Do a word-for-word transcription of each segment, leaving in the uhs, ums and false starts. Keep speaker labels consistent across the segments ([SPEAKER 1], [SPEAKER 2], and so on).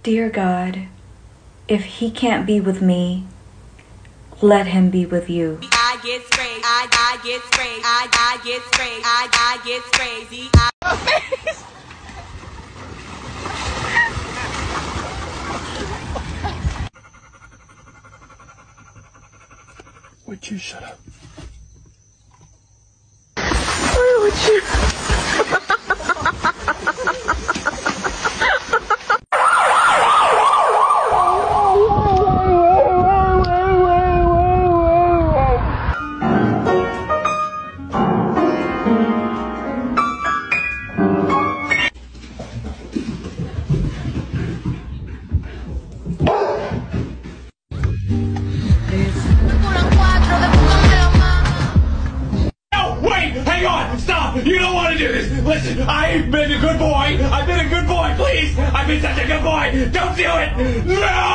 [SPEAKER 1] Dear God, if he can't be with me, let him be with you.
[SPEAKER 2] I get sprayed, I, I get sprayed, I, I get sprayed, I, I get crazy. I
[SPEAKER 3] Would you shut up?
[SPEAKER 4] Why would you?
[SPEAKER 3] You don't want to do this! Listen, I've been a good boy! I've been a good boy, please! I've been such a good boy! Don't do it! No!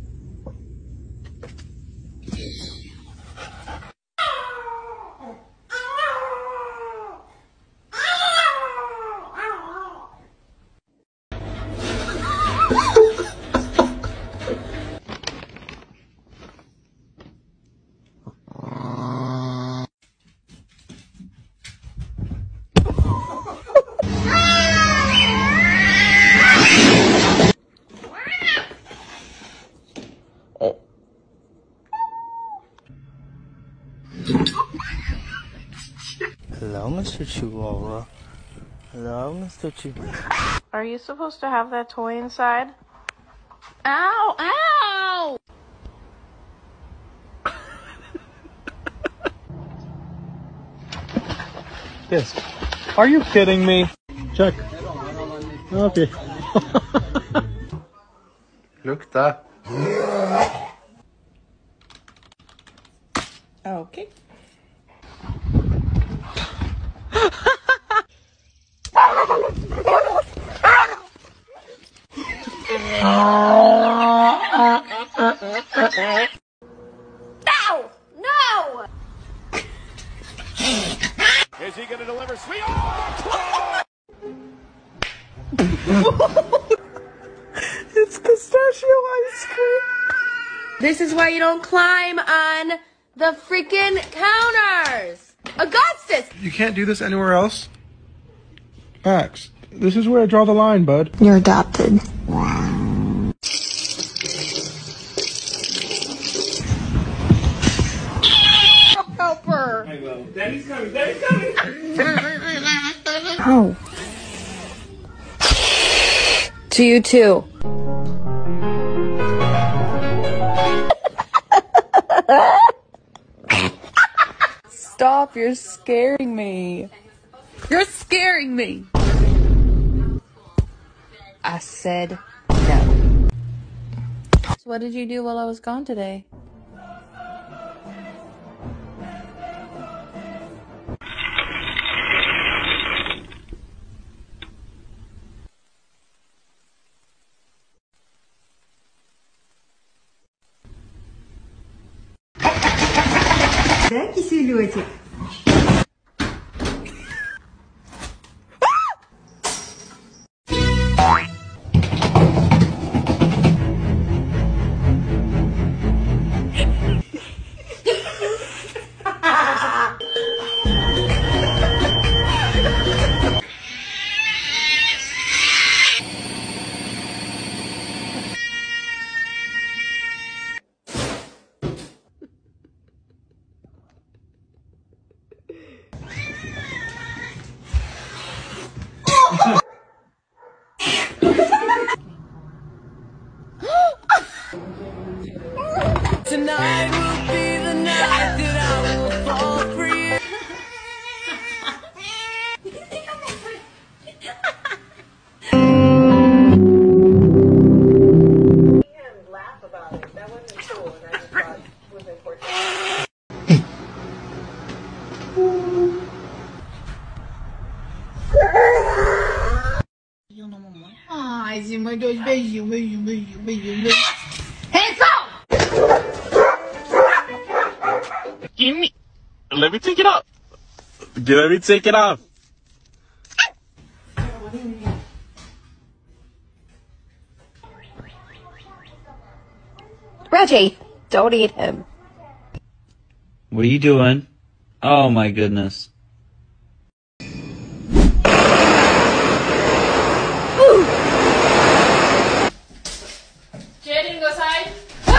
[SPEAKER 5] Hello, Mister Chihuahua. Hello, Mister Chihuahua.
[SPEAKER 4] Are you supposed to have that toy inside? Ow! Ow!
[SPEAKER 6] Yes. Are you kidding me? Check. Okay.
[SPEAKER 7] Lukta.
[SPEAKER 4] Okay.
[SPEAKER 2] No! No!
[SPEAKER 3] Is he gonna deliver sweet? Oh!
[SPEAKER 4] It's pistachio ice cream.
[SPEAKER 2] This is why you don't climb on the freaking counters! Augustus!
[SPEAKER 6] You can't do this anywhere else? Max, this is where I draw the line, bud.
[SPEAKER 8] You're adopted.
[SPEAKER 2] Help her!
[SPEAKER 3] I will. Daddy's coming, Daddy's coming!
[SPEAKER 8] Oh.
[SPEAKER 2] To you too.
[SPEAKER 4] Stop, you're scaring me. You're scaring me. I said no. So what did you do while I was gone today?
[SPEAKER 9] Да, киселётик?
[SPEAKER 2] Tonight will be the night that I will fall for you.
[SPEAKER 4] And laugh about it. That wasn't cool, and I just thought it was important.
[SPEAKER 9] Ai, sim, mãe, dois beijinhos, beijinho, beijinho, beijinho, beijinho.
[SPEAKER 3] Give me. Let me take it off. Let me take it off.
[SPEAKER 7] Reggie, don't eat him.
[SPEAKER 8] What are you doing? Oh my goodness.
[SPEAKER 2] Jaden, go side.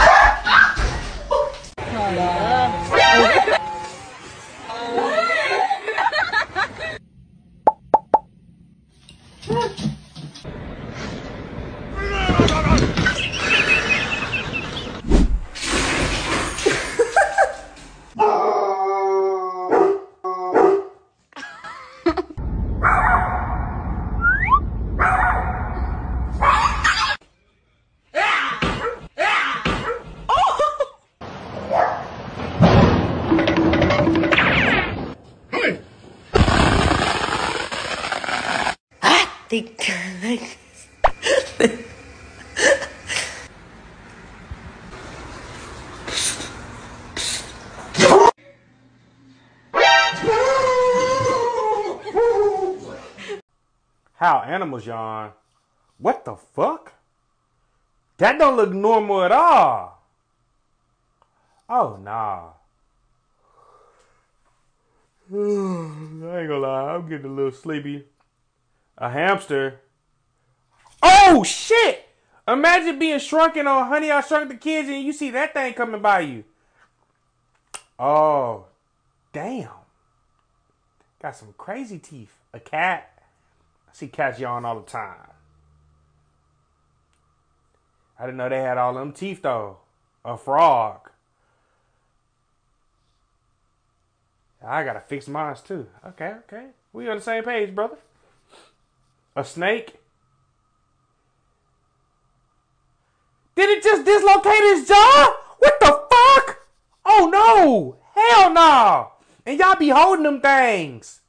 [SPEAKER 7] They,
[SPEAKER 10] How animals yawn? What the fuck? That don't look normal at all. Oh, nah. I ain't gonna lie, I'm getting a little sleepy. A hamster. Oh, shit! Imagine being shrunken on Honey, I Shrunk the Kids and you see that thing coming by you. Oh, damn. Got some crazy teeth. A cat. I see cats yawn all the time. I didn't know they had all them teeth, though. A frog. I gotta fix mine, too. Okay, okay. We on the same page, brother. A snake. Did it just dislocate his jaw? What the fuck? Oh, no. Hell no. And y'all be holding them things.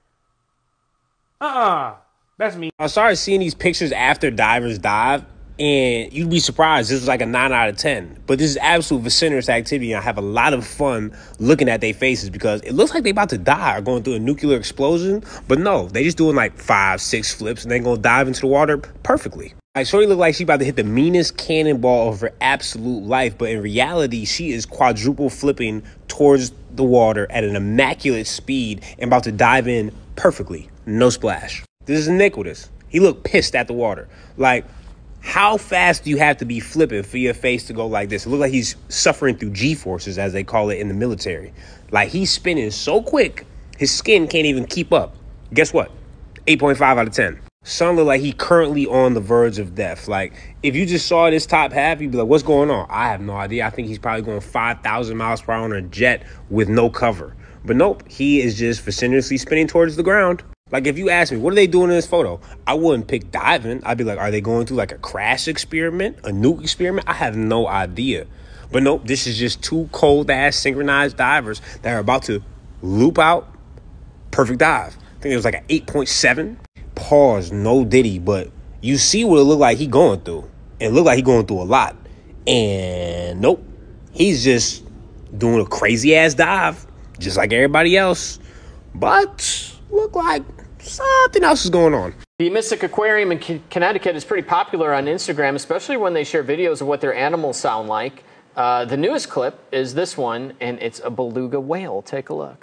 [SPEAKER 10] Uh-uh. That's me.
[SPEAKER 11] I started seeing these pictures after divers dive, and you'd be surprised this was like a nine out of ten. But this is absolute vociferous activity, and I have a lot of fun looking at their faces because it looks like they about to die or going through a nuclear explosion. But no, they just doing like five, six flips, and they gonna dive into the water perfectly. Like, Shorty look like she about to hit the meanest cannonball of her absolute life, but in reality, she is quadruple flipping towards the water at an immaculate speed and about to dive in perfectly. No splash. This is iniquitous. He looked pissed at the water. Like, how fast do you have to be flipping for your face to go like this? It looked like he's suffering through G-forces, as they call it in the military. Like, he's spinning so quick, his skin can't even keep up. Guess what? eight point five out of ten. Son look like he currently on the verge of death. Like, if you just saw this top half, you'd be like, what's going on? I have no idea. I think he's probably going five thousand miles per hour on a jet with no cover. But nope, he is just vociferously spinning towards the ground. Like, if you ask me, what are they doing in this photo? I wouldn't pick diving. I'd be like, are they going through like a crash experiment, a nuke experiment? I have no idea. But nope, this is just two cold-ass synchronized divers that are about to loop out. Perfect dive. I think it was like an eight point seven. Pause, no diddy, but you see what it looked like he going through. It looked like he going through a lot. And nope, he's just doing a crazy-ass dive, just like everybody else. But look like something else is going on.
[SPEAKER 12] The Mystic Aquarium in Connecticut is pretty popular on Instagram, especially when they share videos of what their animals sound like. Uh, the newest clip is this one, and it's a beluga whale. Take a look.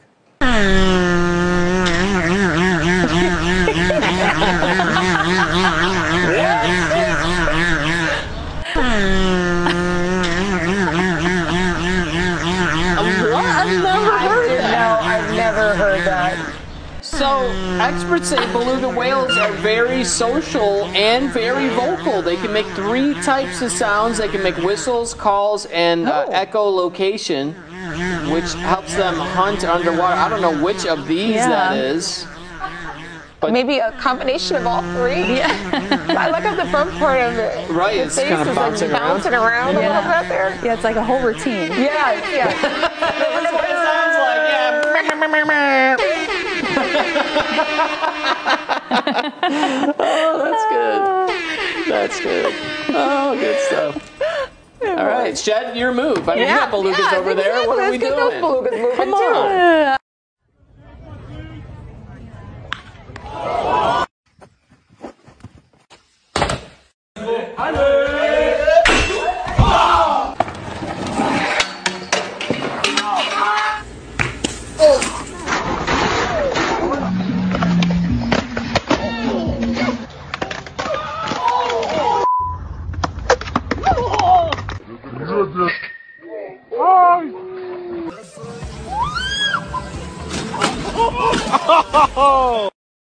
[SPEAKER 12] I've never heard that.
[SPEAKER 7] No, I've never heard that.
[SPEAKER 12] So, experts say beluga whales are very social and very vocal. They can make three types of sounds. They can make whistles, calls, and uh, echolocation, which helps them hunt underwater. I don't know which of these
[SPEAKER 4] Yeah.
[SPEAKER 12] that is. But
[SPEAKER 7] maybe a combination of all three. Yeah. I look at the front part of it.
[SPEAKER 12] Right,
[SPEAKER 7] His
[SPEAKER 12] it's
[SPEAKER 7] face
[SPEAKER 12] kind of
[SPEAKER 7] is,
[SPEAKER 12] bouncing
[SPEAKER 7] like,
[SPEAKER 12] around.
[SPEAKER 7] bouncing around
[SPEAKER 4] Yeah.
[SPEAKER 7] a little bit there.
[SPEAKER 4] Yeah, it's like a whole routine.
[SPEAKER 7] Yeah, yeah.
[SPEAKER 12] That's what it sounds like, yeah. Oh, that's good. That's good. Oh, good stuff. All right, Shed, your move. I mean,
[SPEAKER 7] Yeah,
[SPEAKER 12] you have belugas
[SPEAKER 7] yeah,
[SPEAKER 12] over there.
[SPEAKER 7] exactly.
[SPEAKER 12] What are
[SPEAKER 7] Let's
[SPEAKER 12] we
[SPEAKER 7] get
[SPEAKER 12] doing?
[SPEAKER 7] those belugas moving,
[SPEAKER 12] Come
[SPEAKER 7] too.
[SPEAKER 12] on.
[SPEAKER 11] Oh!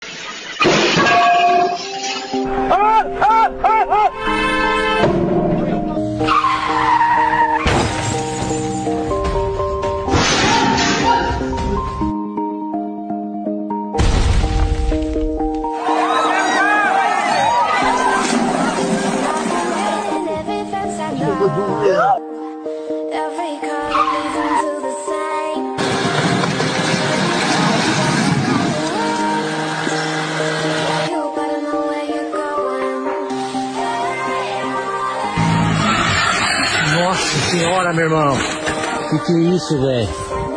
[SPEAKER 11] Ah, ah, ah, ah.
[SPEAKER 13] Every car leads into the same. You better know where you're going.
[SPEAKER 14] Nossa senhora, meu irmão. Que que é isso, velho?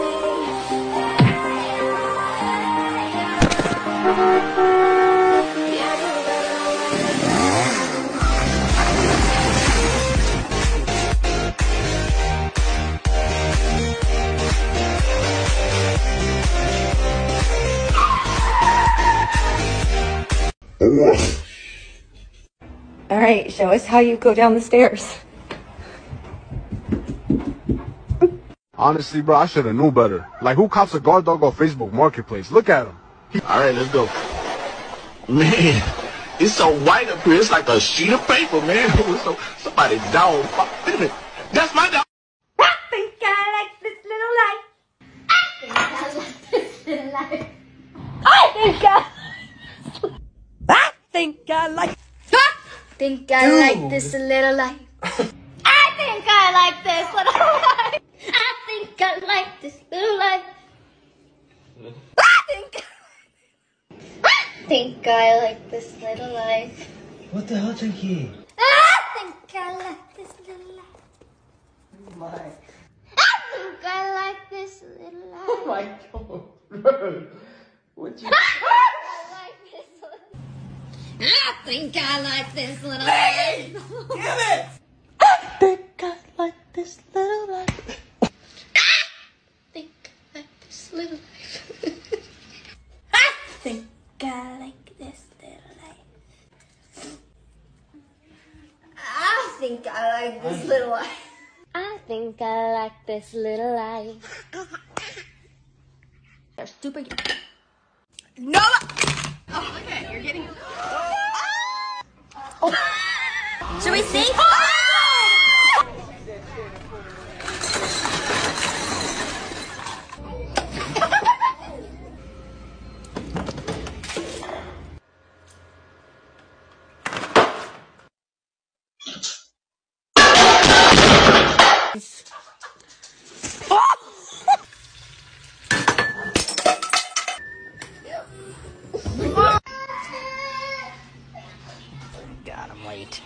[SPEAKER 1] All right, show us how you go down the stairs.
[SPEAKER 15] Honestly, bro, I should have knew better. Like, who cops a guard dog on Facebook Marketplace? Look at him.
[SPEAKER 16] All right, let's go. Man, it's so white up here. It's like a sheet of paper, man. So, somebody's dog. Wait a minute. That's my dog.
[SPEAKER 13] I think I like this little life. I think I like this little life. I think I. I think I like. I think I
[SPEAKER 12] Dude.
[SPEAKER 13] like this little life. I think I like this little life. I think I like this little life. I think. I think I like this little life.
[SPEAKER 14] What the hell, Chinky?
[SPEAKER 13] I think I like this little life.
[SPEAKER 12] My.
[SPEAKER 13] I think I like this little life.
[SPEAKER 12] Oh my god. What you?
[SPEAKER 13] I like this little. I think I like this little
[SPEAKER 12] Hey!
[SPEAKER 13] life.
[SPEAKER 12] Damn it!
[SPEAKER 13] I think I like this little life. I think I like this little life. I think I like this little life. I think I like this little life. I think I like this little life. They're stupid. No! Oh, okay, you're getting. Oh. Should we sing?
[SPEAKER 14] God, I'm late.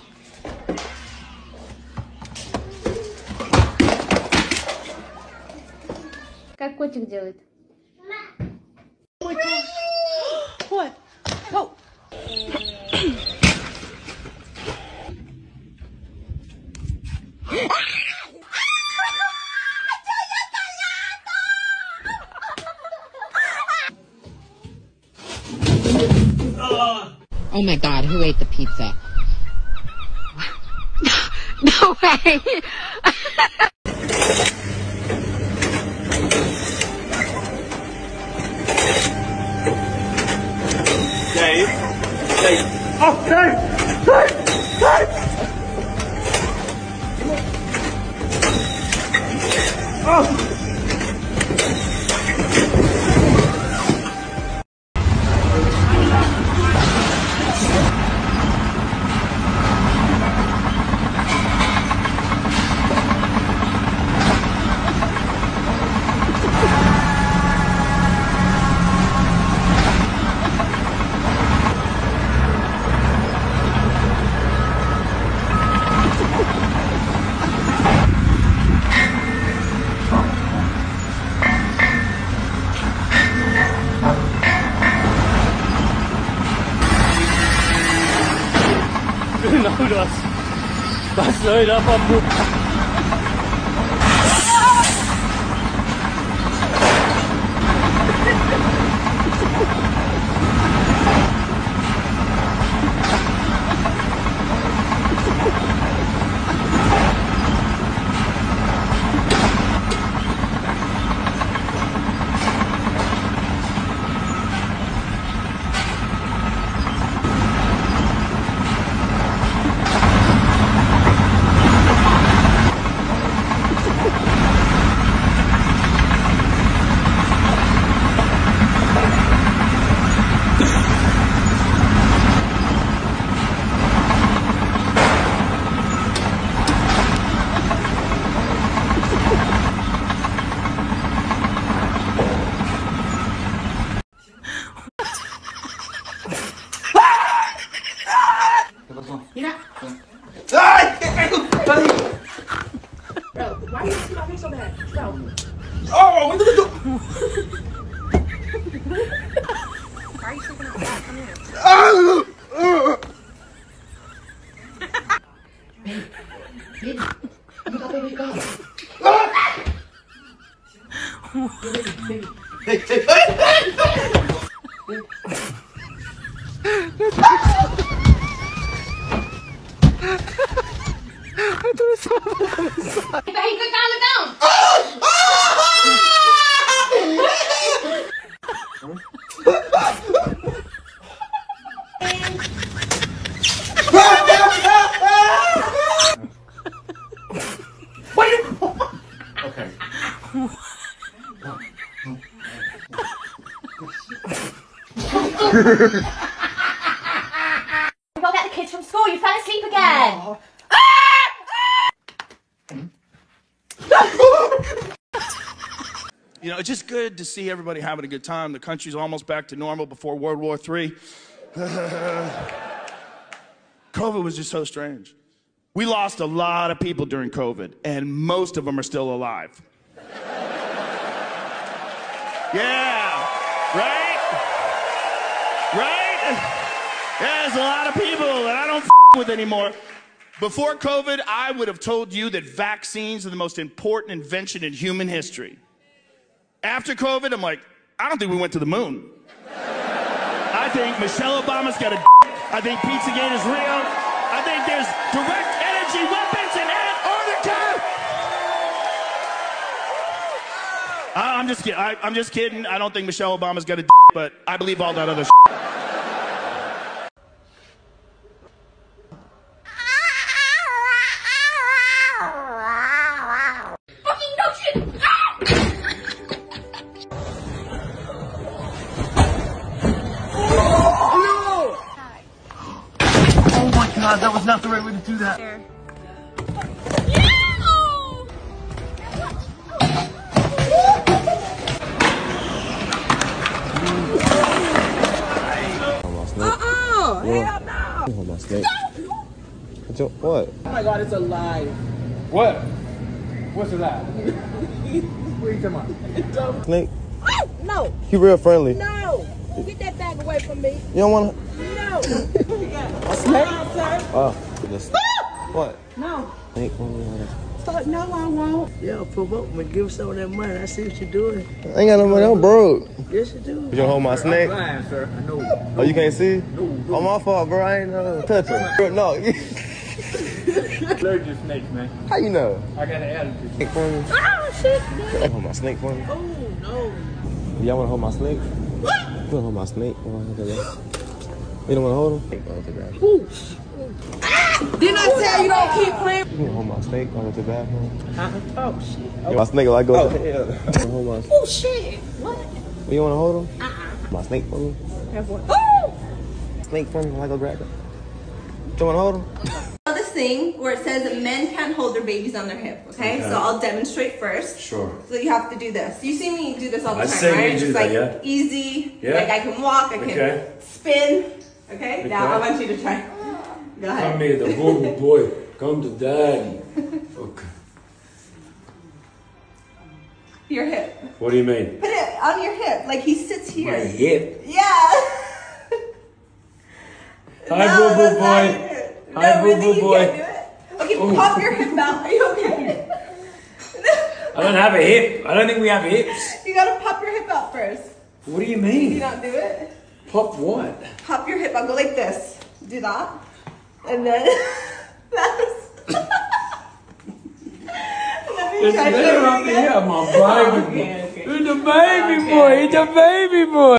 [SPEAKER 2] Как котик делает?
[SPEAKER 12] What? Oh.
[SPEAKER 17] Oh my god, who ate the pizza? No way!
[SPEAKER 3] Dave. Dave. Oh, Dave! Dave! Dave! Oh!
[SPEAKER 10] Genau das. Was soll da verpuppt?
[SPEAKER 3] Baby, you got baby go. Baby, go down, go down. Okay.
[SPEAKER 2] Go get the kids from school. You fell asleep again.
[SPEAKER 3] Oh.
[SPEAKER 18] You know, it's just good to see everybody having a good time. The country's almost back to normal before World War Three. COVID was just so strange. We lost a lot of people during COVID, and most of them are still alive. Yeah, right? Right? Yeah, there's a lot of people that I don't f with anymore. Before COVID, I would have told you that vaccines are the most important invention in human history. After COVID, I'm like, I don't think we went to the moon. I think Michelle Obama's got a d I think Pizzagate is real. I think there's direct energy weapons in Antarctica. I- I'm just kidding. I- I'm just kidding. I don't think Michelle Obama's got a d but I believe all that other shit.
[SPEAKER 3] Fucking no shit.
[SPEAKER 16] Oh my god, that was not the right way to do that.
[SPEAKER 19] Uh-uh! Hell no!
[SPEAKER 20] Hold my snake. What?
[SPEAKER 19] Oh my god, it's alive.
[SPEAKER 10] What? What's a lie? What are you talking about?
[SPEAKER 20] Snake?
[SPEAKER 19] Oh, no!
[SPEAKER 20] You real friendly.
[SPEAKER 19] No! Get that bag away from me.
[SPEAKER 20] You don't want
[SPEAKER 19] No!
[SPEAKER 20] a snake?
[SPEAKER 19] Uh, sir.
[SPEAKER 20] Oh, this. What?
[SPEAKER 19] No.
[SPEAKER 20] Snake?
[SPEAKER 19] Start, no, I won't.
[SPEAKER 21] Yeah, provoke me. Give some of that money. I see what you're doing.
[SPEAKER 20] I ain't got no money. I'm broke.
[SPEAKER 21] Yes, you do.
[SPEAKER 20] You gonna hold my snake?
[SPEAKER 21] I'm blind, sir. I know.
[SPEAKER 20] Oh, you can't see?
[SPEAKER 21] No, no.
[SPEAKER 20] Oh, my fault, bro. I ain't know. Touch her. No.
[SPEAKER 10] Allergic to snakes, man.
[SPEAKER 20] How you know?
[SPEAKER 10] I got an attitude.
[SPEAKER 20] Snake for me?
[SPEAKER 19] Oh, shit.
[SPEAKER 20] You hold my snake for me?
[SPEAKER 19] Oh, no.
[SPEAKER 20] Y'all wanna hold my snake? You wanna hold my snake? You don't wanna hold him?
[SPEAKER 19] Ooh. Didn't I tell you don't keep playing?
[SPEAKER 20] You wanna hold my snake? I went to the bathroom.
[SPEAKER 19] Uh-huh. Oh, shit.
[SPEAKER 20] Oh. My snake like go.
[SPEAKER 19] Oh,
[SPEAKER 20] to
[SPEAKER 19] hell.
[SPEAKER 20] hold my
[SPEAKER 19] Oh, shit. What?
[SPEAKER 20] You wanna hold him?
[SPEAKER 19] Uh-uh.
[SPEAKER 20] My snake for me?
[SPEAKER 19] Have one. Oh!
[SPEAKER 20] Snake for me? Like go grab it. You wanna hold him?
[SPEAKER 22] This thing where it says that men can't hold their babies on their hip, okay?
[SPEAKER 20] Okay.
[SPEAKER 22] So I'll demonstrate first.
[SPEAKER 20] Sure.
[SPEAKER 22] So you have to do this. You see me do this all the
[SPEAKER 20] I
[SPEAKER 22] time,
[SPEAKER 20] see you
[SPEAKER 22] right?
[SPEAKER 20] do
[SPEAKER 22] Just
[SPEAKER 20] that,
[SPEAKER 22] like
[SPEAKER 20] yeah.
[SPEAKER 22] easy.
[SPEAKER 20] Yeah.
[SPEAKER 22] Like I can walk, I can
[SPEAKER 20] Okay.
[SPEAKER 22] spin. Okay?
[SPEAKER 20] Okay.
[SPEAKER 22] Now I want you to try. Go ahead.
[SPEAKER 23] Come here, the booby boy. Come to daddy. Okay.
[SPEAKER 22] Your hip.
[SPEAKER 23] What do you mean?
[SPEAKER 22] Put it on your hip, like he sits here.
[SPEAKER 23] My hip?
[SPEAKER 22] Yeah.
[SPEAKER 23] Hi,
[SPEAKER 22] No,
[SPEAKER 23] boo boo
[SPEAKER 22] that's not
[SPEAKER 23] boy.
[SPEAKER 22] it.
[SPEAKER 23] Hi,
[SPEAKER 22] No,
[SPEAKER 23] boo
[SPEAKER 22] really,
[SPEAKER 23] boo
[SPEAKER 22] you
[SPEAKER 23] boy.
[SPEAKER 22] can't do it. Okay,
[SPEAKER 23] Ooh.
[SPEAKER 22] pop your hip out. Are you okay?
[SPEAKER 23] I don't have a hip. I don't think we have hips.
[SPEAKER 22] You gotta pop your hip out first.
[SPEAKER 23] What do you
[SPEAKER 22] Do
[SPEAKER 23] mean?
[SPEAKER 22] you not do it?
[SPEAKER 23] Pop what?
[SPEAKER 22] Pop your hip out. Go like this. Do that. And then that's. And then you
[SPEAKER 23] It's
[SPEAKER 22] try to do
[SPEAKER 23] better
[SPEAKER 22] it
[SPEAKER 23] up
[SPEAKER 22] again.
[SPEAKER 23] here, my baby
[SPEAKER 22] Oh,
[SPEAKER 23] boy.
[SPEAKER 22] okay, okay.
[SPEAKER 23] It's a baby
[SPEAKER 22] Okay,
[SPEAKER 23] boy.
[SPEAKER 22] okay.
[SPEAKER 23] It's a baby boy.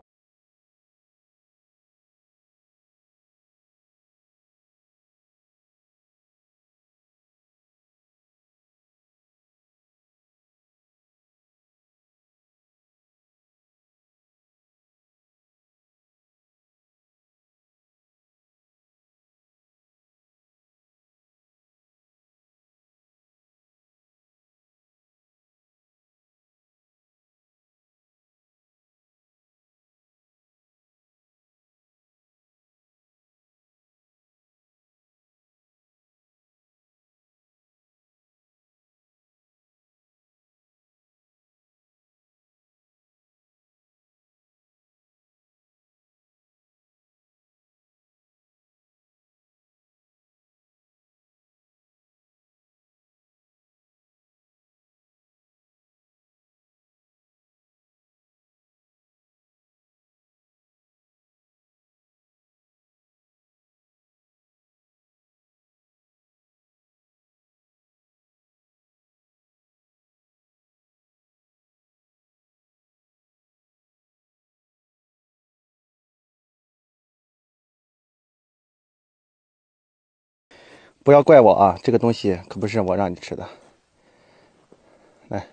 [SPEAKER 5] 不要怪我啊，这个东西可不是我让你吃的。来，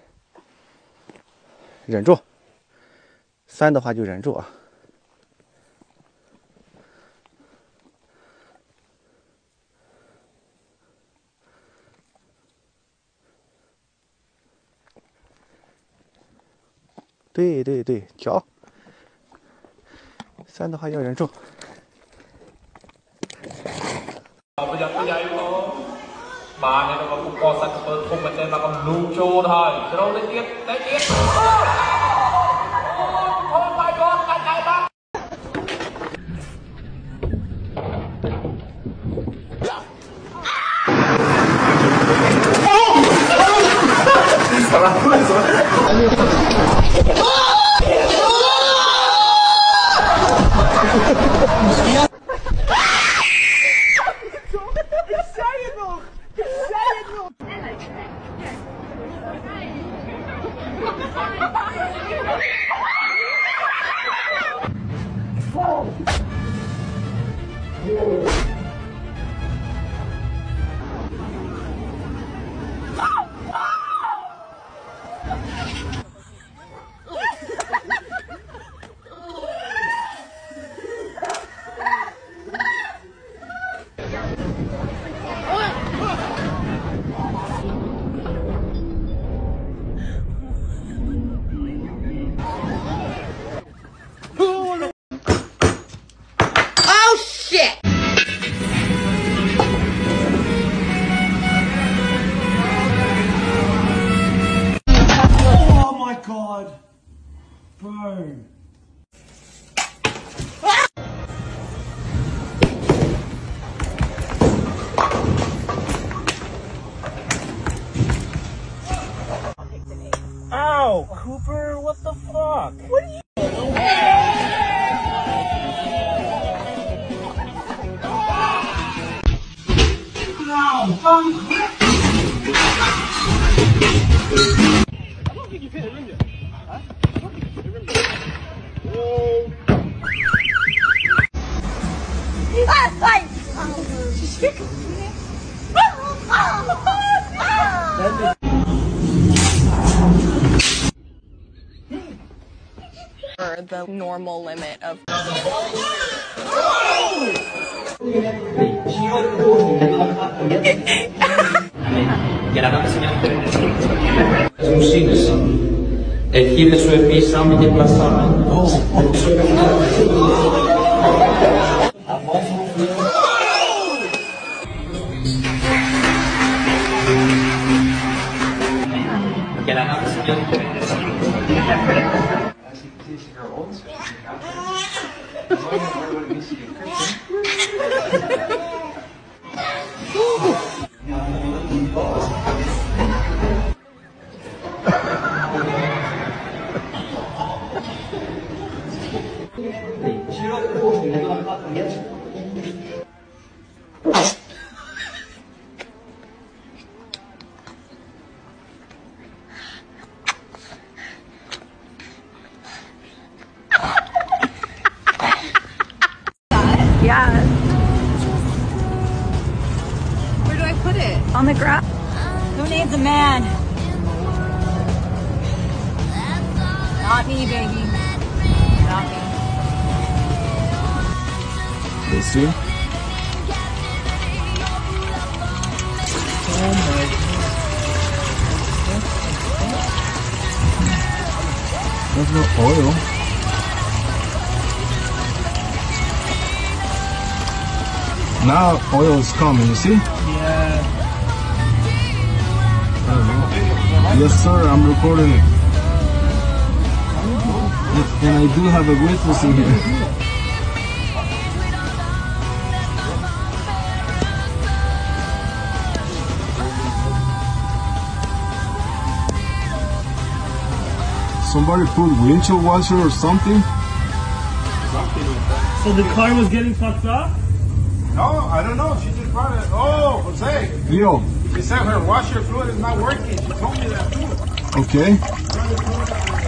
[SPEAKER 5] 忍住。酸的话就忍住啊。对对对，嚼。酸的话要忍住。
[SPEAKER 3] ប្រយ័ត្នប្រយែងបងបាទនេះក៏ពុកកសាច់ស្ពើធំមែនទេមកកំលូចូលហើយចូលទៅទៀតទៅទៀតអូអូ my god កាច់ដៃបាទ Ow, Cooper, what the fuck? What are you
[SPEAKER 7] the normal limit of
[SPEAKER 3] un Simpson e chiede ai suoi esami di passamento. Che la nave
[SPEAKER 1] Yeah.
[SPEAKER 7] where do I put it?
[SPEAKER 1] On the ground. Who needs a man? Not me, baby. Not me.
[SPEAKER 20] You see?
[SPEAKER 3] Oh my god.
[SPEAKER 20] There's no oil. Now oil is coming, you see?
[SPEAKER 3] Yeah.
[SPEAKER 20] I don't know. Yes, sir, I'm recording it. And, and I do have a witness in here. Somebody put windshield washer or something?
[SPEAKER 3] So the car was getting fucked up?
[SPEAKER 10] No, I don't know. She just brought it. Oh, Jose.
[SPEAKER 20] Yo.
[SPEAKER 10] She said her washer fluid is not working. She told me that too.
[SPEAKER 20] Okay.